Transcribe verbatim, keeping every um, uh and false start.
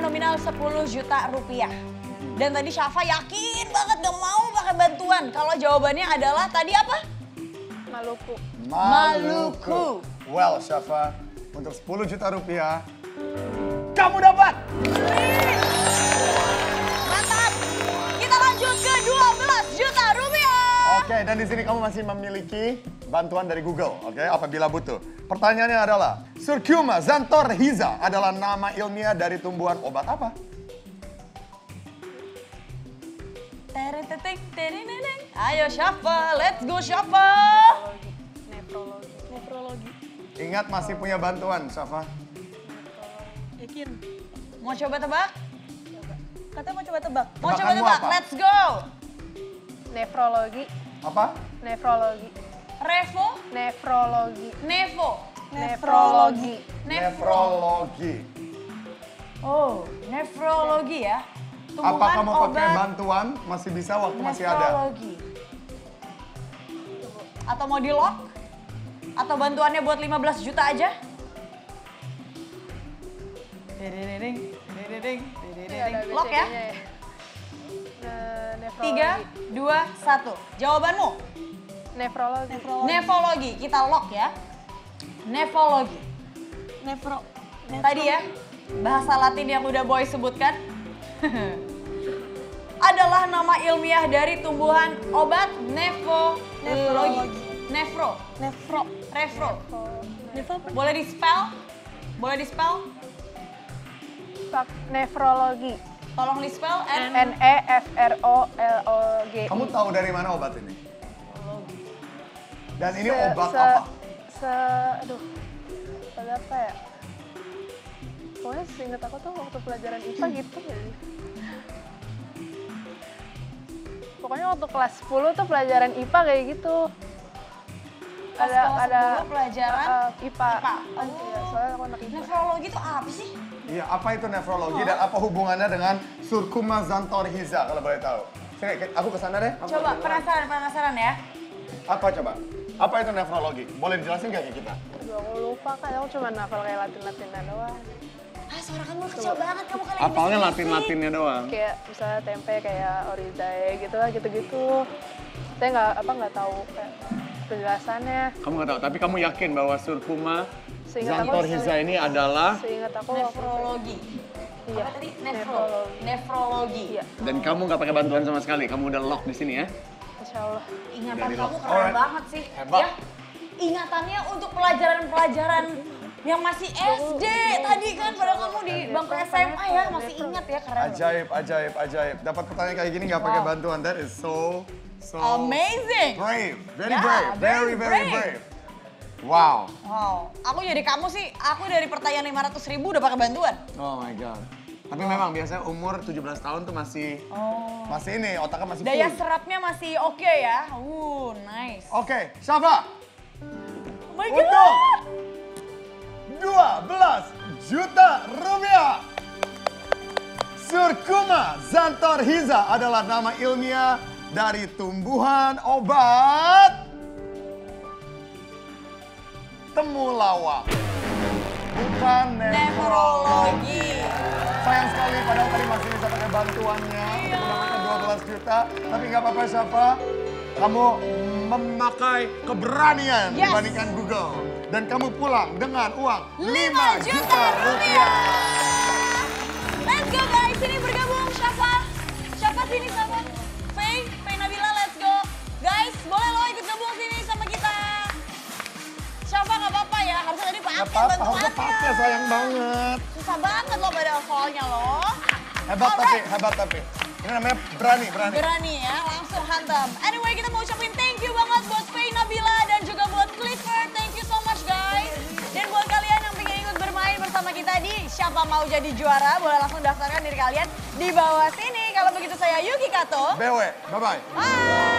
nominal sepuluh juta rupiah. Dan tadi Syafa yakin banget gak mau pakai bantuan. Kalau jawabannya adalah tadi apa? Maluku. Maluku. Well, Syafa, untuk sepuluh juta rupiah, kamu dapat! Mantap! Kita lanjut ke dua belas juta rupiah. Oke, dan di sini kamu masih memiliki bantuan dari Google, oke, apabila butuh. Pertanyaannya adalah, Curcuma xanthorrhiza adalah nama ilmiah dari tumbuhan obat apa? Teretetek, tereneneng. Ayo Syafa, let's go Syafa. Nefrologi. Nefrologi. Ingat masih punya bantuan, Syafa. Yakin. Mau coba tebak? Katanya mau coba tebak. Mau coba Tebakanmu tebak? apa? Let's go. Nefrologi. Apa? Nefrologi. Revo, Nefrologi. Nevo. Nefrologi. Nefrologi. Oh, nefrologi ya. Tumbuhan Apa kamu pakai obat bantuan? Masih bisa, waktu masih ada. nefrologi. Atau mau di lock? Atau bantuannya buat lima belas juta aja? Dedededeng, dedededeng, dedededeng. Lock ya? Tiga, dua, satu. Jawabanmu? Nefrologi. Nefrologi. Kita lock ya. Nefrologi. Nefro. Tadi ya, bahasa Latin yang udah Boy sebutkan. Adalah nama ilmiah dari tumbuhan obat nefrologi. Nefro. Nefro. Refro. Nefro. Boleh di spell? Boleh di spell? Pak nefrologi. Tolong di spell. N. N E F R O L O G I. Kamu tahu dari mana obat ini? Dan ini Se- obat se- apa? Se, aduh, obat apa ya? Pokoknya seinget aku tuh waktu pelajaran I P A gitu ya. Pokoknya waktu kelas sepuluh tuh pelajaran I P A kayak gitu. Pas ada kelas ada sepuluh pelajaran uh, I P A. I P A. Kan, iya, soalnya aku anak I P A. Nefrologi itu apa sih? Iya, apa itu nefrologi dan apa hubungannya dengan Curcuma xanthorrhiza kalau boleh tahu? Sini, aku kesana deh. Aku Coba kesana. penasaran penasaran ya. Apa coba? Apa itu nefrologi? Boleh dijelasin nggak ke kita? Aduh, aku lupa kan, aku cuma hafal kayak Latin-Latinan doang. Ah, suara kamu kecil banget, kamu kali Apalnya Latin-Latinnya doang. Kayak misalnya tempe kayak orizae gitu lah, gitu-gitu. Saya nggak apa nggak tahu kayak penjelasannya. Kamu nggak tahu, tapi kamu yakin bahwa Curcuma Seingat aku- xanthorrhiza ini adalah Seingat aku waktu- Nefrologi. Iya. Apa tadi? Nefro. Nefrologi. Nefrologi. Iya, dan kamu nggak pakai bantuan sama sekali. Kamu udah lock di sini ya. insya Allah. Ingatan Dari kamu lo- keren Alright. banget sih. Hebat. Ya. Ingatannya untuk pelajaran-pelajaran yang masih S D tadi kan, padahal kamu di bangku S M A ya, masih ingat ya, keren. Ajaib, ajaib, ajaib. Dapat pertanyaan kayak gini nggak pakai Wow. bantuan. That is so, so Amazing. brave. Very Yeah, brave. Very, very very brave. brave. Wow. Wow, aku jadi kamu sih, aku dari pertanyaan lima ratus ribu udah pakai bantuan. Oh my god. Tapi memang biasanya umur tujuh belas tahun tuh masih Oh. masih ini, otaknya masih Daya full. serapnya masih oke ya. Uh, nice. Oke, Syafa. Oh my Untuk god. dua belas juta rupiah. Curcuma xanthorrhiza adalah nama ilmiah dari tumbuhan obat temulawak. Bukan nefrologi. Nefrologi. Sayang sekali padahal tadi masih bisa pakai bantuannya untuk mendapatkan dua belas juta. Tapi nggak apa-apa Syafa, kamu memakai keberanian Yes. dibandingkan Google. Dan kamu pulang dengan uang lima juta rupiah. Let's go guys, sini bergabung Syafa. Syafa sini sama Faye, Faye Nabila, let's go. Guys, boleh lo ikut gabung sini sama kita. Syafa nggak apa-apa ya, harusnya tadi pakai Nggak apa-apa, harusnya bantuannya. pakai sayang banget. Susah banget loh pada soalnya loh. Hebat tapi, Alright. hebat tapi. Ini namanya berani, berani. Berani ya, langsung hantam. Anyway, kita mau ucapin thank you banget buat Faye Nabila dan juga buat Clifford. Thank you so much guys. Dan buat kalian yang pengen ikut bermain bersama kita di Siapa Mau Jadi Juara, boleh langsung daftarkan diri kalian di bawah sini. Kalau begitu saya Yuki Kato. B W, bye-bye. Bye.